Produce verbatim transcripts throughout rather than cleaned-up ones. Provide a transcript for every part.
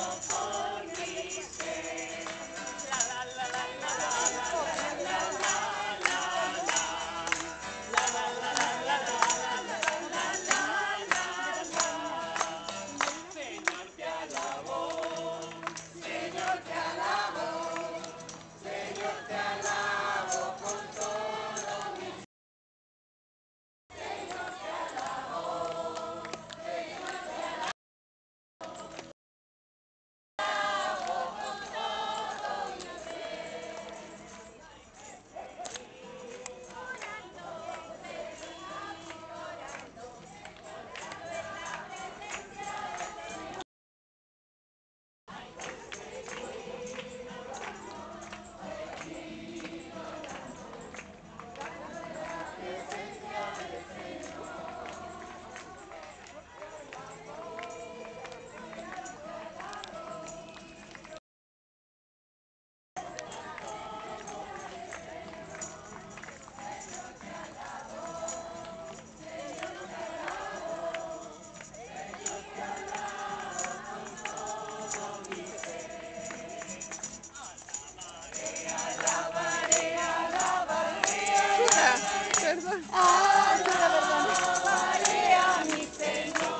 Perdón. Ah, sí, la verdad. Alabaré a mi Señor.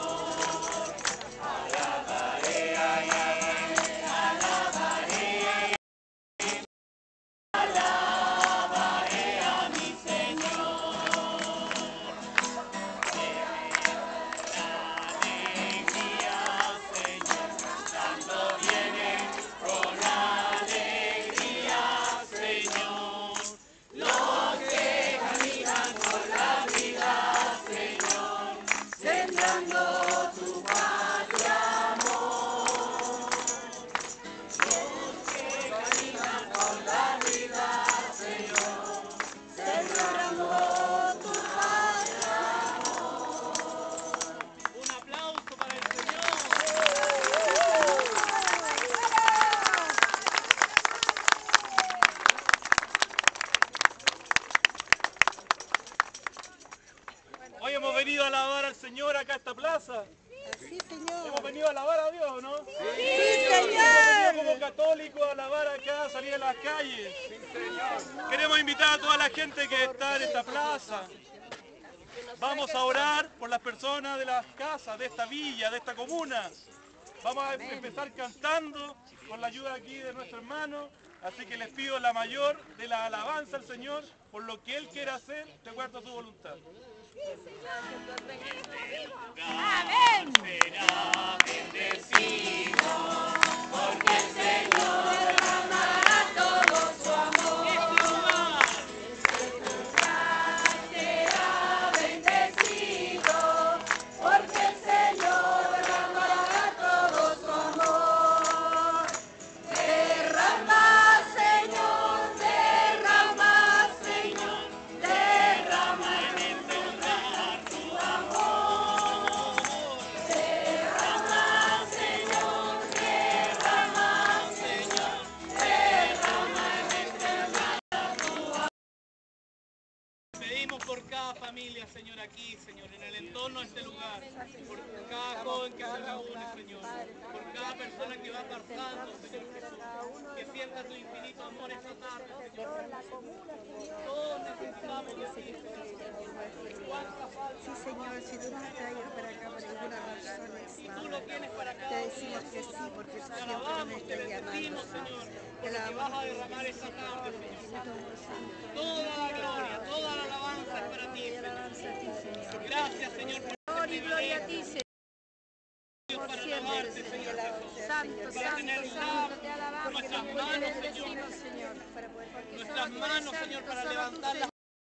Alabaré, ay, ay, ay, alabaré. Alabaré a mi Señor. Alegría, Señor, cantando viene con alegría, Señor. Los que caminan con la vida, Señor, sembrando tu paz y amor. Los que caminan con la vida, Señor, sembrando tu paz y amor. Un aplauso para el Señor. Hoy hemos venido a alabar al Señor acá a esta plaza. Sí, Señor. Hemos venido a alabar a Dios, ¿no? Sí, sí, Señor. Hemos venido como católicos a alabar acá, a salir a las calles. Sí, Señor. Queremos invitar a toda la gente que está en esta plaza. Vamos a orar por las personas de las casas, de esta villa, de esta comuna. Vamos a empezar cantando con la ayuda aquí de nuestro hermano. Así que les pido la mayor de la alabanza al Señor por lo que Él quiere hacer de acuerdo a su voluntad. Amén. Será bendecido porque el Señor derramará todo su amor. Este lugar será bendecido porque el Señor derramará todo su amor. Derrama, Señor, derrama, Señor, derrama en este lugar tu amor. Derrama, Señor, derrama, Señor, derrama en este lugar tu amor. Pedimos por cada familia, Señor, aquí, Señor, en el entorno de este lugar, por cada joven que se reúne, Señor, por cada persona que va pasando, Señor Jesús, que sienta tu infinito amor esta tarde, Señor. Todos necesitamos de ti, Señor. ¿Cuánta falta? Sí, Señor, si tú nos traes para acá por alguna razón, y tú lo tienes para acá, te decimos que sí, porque tú siempre nos estás llamando, Señor. Porque vas a derramar esta tarde, Señor. Toda la gloria, toda la alabanza es para ti, Señor. Gracias, Señor, por este gloria a ti, Señor. Para alabarte, Señor Jesús. Santo, para tener nuestras manos, Señor. Nuestras manos, Señor, para levantarlas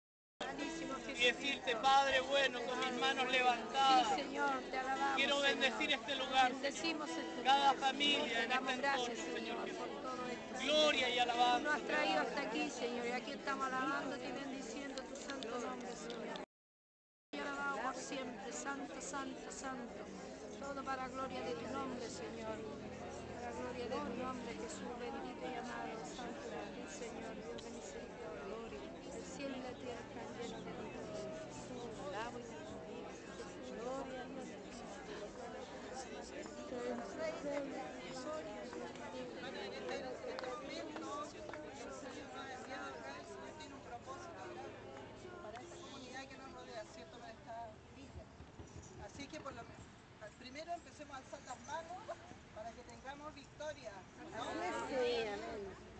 y decirte, Padre bueno, con mis manos levantadas. Sí, Señor, te alabamos. Quiero bendecir este lugar, Señor. Cada familia en este entorno, Señor Jesús. Gloria y alabanza. Nos has traído hasta aquí, Señor, y aquí estamos alabándote y bendiciendo tu santo nombre, Señor. Y alabado por siempre, santo, santo, santo. Todo para la gloria de tu nombre, Señor. Para la gloria de tu nombre, Jesús, bendito y amado, santo eres tú, Señor, Dios de misericordia. Gloria. El cielo y la tierra están llenos de ti, Jesús. Alabo y te bendigo. Gloria a Dios. alzar las manos para que tengamos victoria. ¿No? Sí, amén.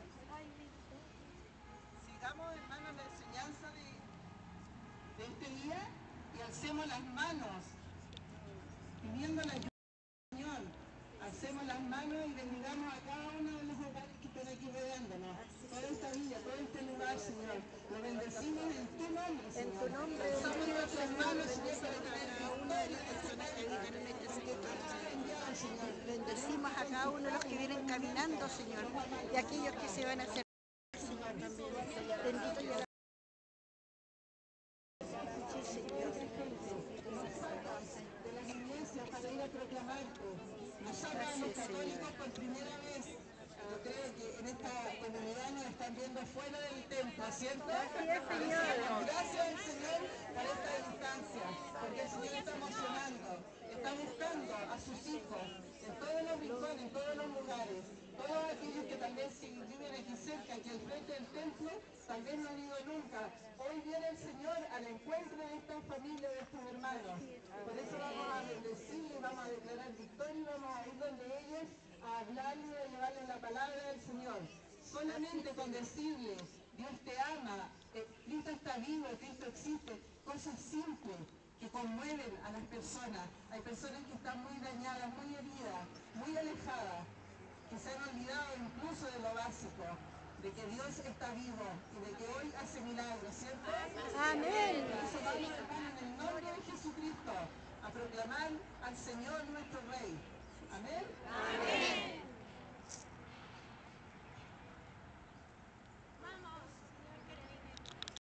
Sigamos, hermanos, la enseñanza de, de este día y alcemos las manos pidiendo la ayuda del Señor. Alcemos las manos y bendigamos a cada uno de los hogares que están aquí rodeándonos. Toda esta villa, todo este lugar, Señor. Lo bendecimos en tu nombre, Señor. En tu nombre, Alzamos nuestras manos, Señor, bendecimos para a tener cada una de las victoria en este personas que habitan en este sector, enviado, Señor. Señor. Bendecimos a cada uno de los que vienen caminando, Señor, y aquellos que se van a hacer, Señor, también. Bendito y alabado. Sí, Señor. De las iglesias para ir a proclamarte. Nosotros los católicos por primera vez, yo creo que en esta comunidad nos están viendo fuera del templo, ¿cierto? Así es, Señor. Gracias al Señor por esta instancia, porque el Señor está emocionando, está buscando a sus hijos en todos los rincones, en todos los lugares, todos aquellos que tal vez si viven aquí cerca, aquí al frente del templo, tal vez no han ido nunca. Hoy viene el Señor al encuentro de esta familia, de estos hermanos. Por eso vamos a bendecirle, vamos a declarar victoria y vamos a ir donde ellos a hablarle y a llevarles la palabra del Señor. Solamente con decirle, Dios te ama, eh, Cristo está vivo, Cristo existe, cosas simples que conmueven a las personas. Hay personas que están muy dañadas, muy heridas, muy alejadas, que se han olvidado incluso de lo básico, de que Dios está vivo y de que hoy hace milagros, ¿cierto? Amén. Por eso vamos, hermano, en el nombre de Jesucristo, a proclamar al Señor nuestro Rey.